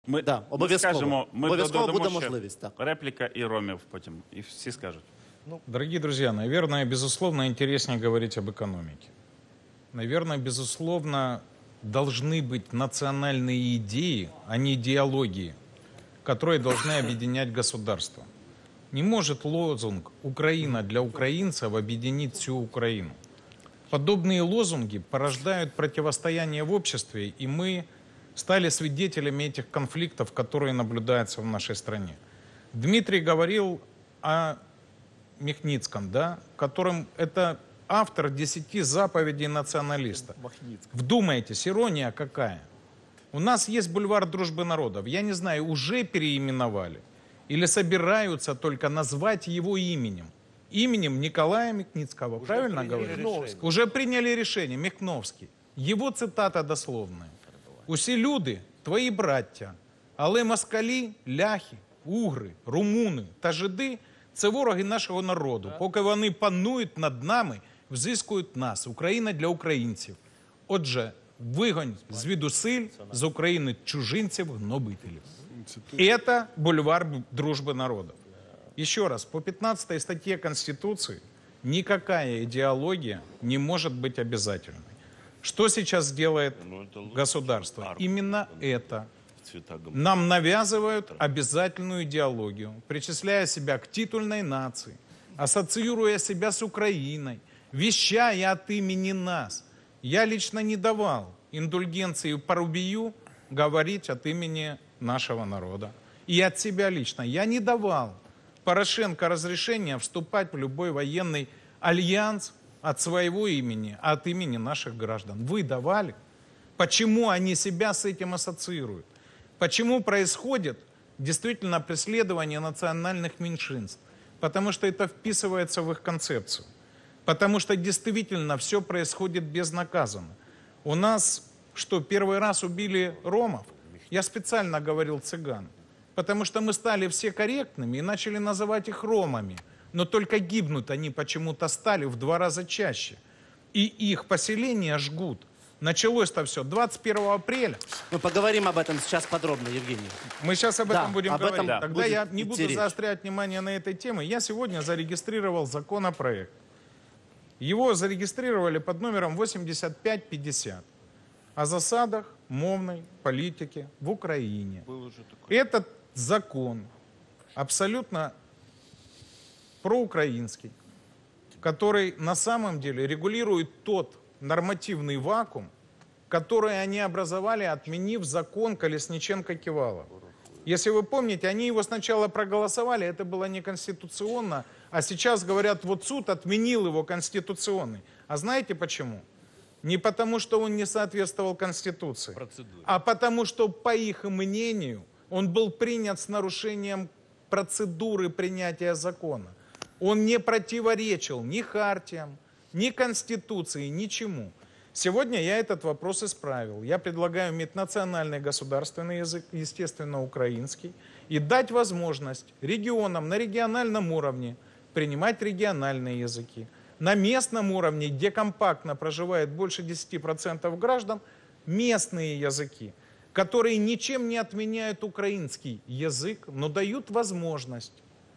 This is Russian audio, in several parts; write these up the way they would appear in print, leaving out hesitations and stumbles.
Ми, Да, ми обов'язково. скажемо, ми Обов'язково додамо буде ще можливість, так. репліка і Ромів потім, і всі скажуть. Дорогие друзья, наверное, безусловно, интереснее говорить об экономике. Наверное, безусловно, должны быть национальные идеи, а не идеологии, которые должны объединять государство. Не может лозунг «Украина для украинцев» объединить всю Украину. Подобные лозунги порождают противостояние в обществе, и мы стали свидетелями этих конфликтов, которые наблюдаются в нашей стране. Дмитрий говорил о Михницком, да, которым это автор 10 заповедей националиста. Вдумайтесь, ирония какая. У нас есть бульвар Дружбы народов. Я не знаю, уже переименовали или собираются только назвать его именем. Именем Николая Михницкого, уже правильно говорю? Уже приняли решение, Михновский. Его цитата дословная. «Усі люди – твої браття, але москалі, ляхи, угри, румуни та жиди – це вороги нашого народу. Поки вони панують над нами, взискують нас. Україна для українців. Отже, вигонь звідусиль з України чужинців, гнобителів». Это бульвар Дружбы народов. Еще раз, по 15 статье Конституции никакая идеология не может быть обязательной. Что сейчас делает государство? Именно это. Нам навязывают обязательную идеологию, причисляя себя к титульной нации, ассоциируя себя с Украиной, вещая от имени нас. Я лично не давал индульгенции Парубию говорить от имени нашего народа. И от себя лично я не давал Порошенко разрешения вступать в любой военный альянс от своего имени, от имени наших граждан. Вы давали? Почему они себя с этим ассоциируют? Почему происходит действительно преследование национальных меньшинств? Потому что это вписывается в их концепцию. Потому что действительно все происходит безнаказанно. У нас что, первый раз убили ромов? Я специально говорил цыган. Потому что мы стали все корректными и начали называть их ромами. Но только гибнут они почему-то стали в 2 раза чаще. И их поселения жгут. Началось-то все 21 апреля. Мы поговорим об этом сейчас подробно, Евгений. Мы сейчас об этом будем об этом говорить. Тогда будет я не буду речь. заострять внимание на этой теме. Я сегодня зарегистрировал законопроект. Его зарегистрировали под номером 8550 о засадах мовной политики в Украине. Этот закон абсолютно проукраинский, который на самом деле регулирует тот нормативный вакуум, который они образовали, отменив закон Колесниченко-Кивалова. Если вы помните, они его сначала проголосовали, это было неконституционно, а сейчас говорят, вот суд отменил его конституционный. А знаете почему? Не потому, что он не соответствовал Конституции, а потому, что, по их мнению, он был принят с нарушением процедуры принятия закона. Он не противоречил ни хартиям, ни Конституции, ничему. Сегодня я этот вопрос исправил. Я предлагаю иметь национальный государственный язык, естественно, украинский, и дать возможность регионам на региональном уровне принимать региональные языки. На местном уровне, где компактно проживает больше 10% граждан, местные языки, которые ничем не отменяют украинский язык, но дают возможность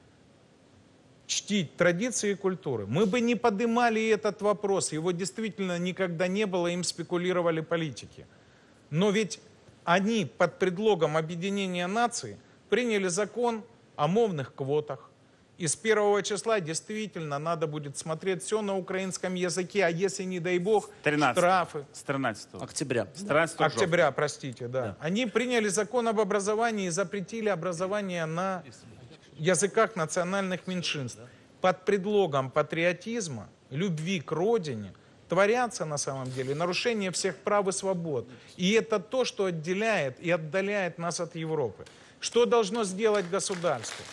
чтить традиции и культуры. Мы бы не поднимали этот вопрос, его действительно никогда не было, им спекулировали политики. Но ведь они под предлогом объединения наций приняли закон о мовных квотах. И с 1 числа действительно надо будет смотреть все на украинском языке, а если, не дай бог, 13, штрафы. С 13 Октября. С 13 Октября, простите, да. Они приняли закон об образовании и запретили образование на языках национальных меньшинств. Под предлогом патриотизма, любви к родине творятся на самом деле нарушения всех прав и свобод. И это то, что отделяет и отдаляет нас от Европы. Что должно сделать государство?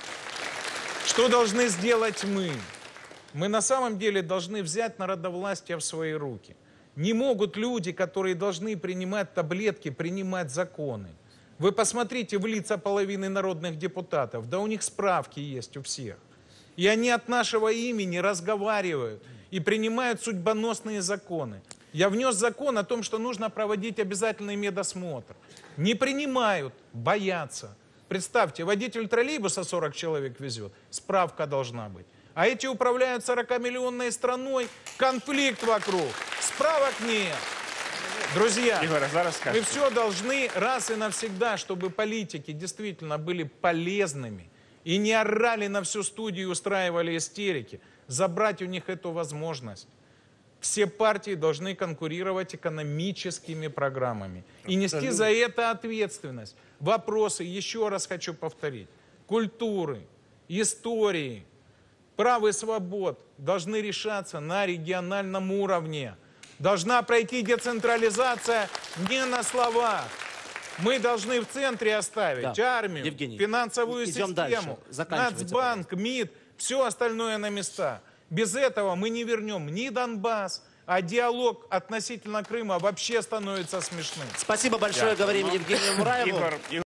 Что должны сделать мы? Мы на самом деле должны взять народовластие в свои руки. Не могут люди, которые должны принимать таблетки, принимать законы. Вы посмотрите в лица половины народных депутатов, да у них справки есть у всех. И они от нашего имени разговаривают и принимают судьбоносные законы. Я внес закон о том, что нужно проводить обязательный медосмотр. Не принимают, боятся. Представьте, водитель троллейбуса 40 человек везет, справка должна быть. А эти управляют 40-миллионной страной, конфликт вокруг, справок нет. Друзья, Ігор, зараз мы скажете. все должны раз и навсегда, чтобы политики действительно были полезными и не орали на всю студию и устраивали истерики, забрать у них эту возможность. Все партии должны конкурировать экономическими программами и нести за это ответственность. Вопросы, еще раз хочу повторить, культуры, истории, прав и свобод должны решаться на региональном уровне. Должна пройти децентрализация не на словах. Мы должны в центре оставить Да. армию, Евгений, финансовую идем систему, дальше. Заканчивайте, Нацбанк, МИД, все остальное на места. Без этого мы не вернем ни Донбасс, а диалог относительно Крыма вообще становится смешным. Спасибо большое, говорим Евгению Мураеву. Ігор,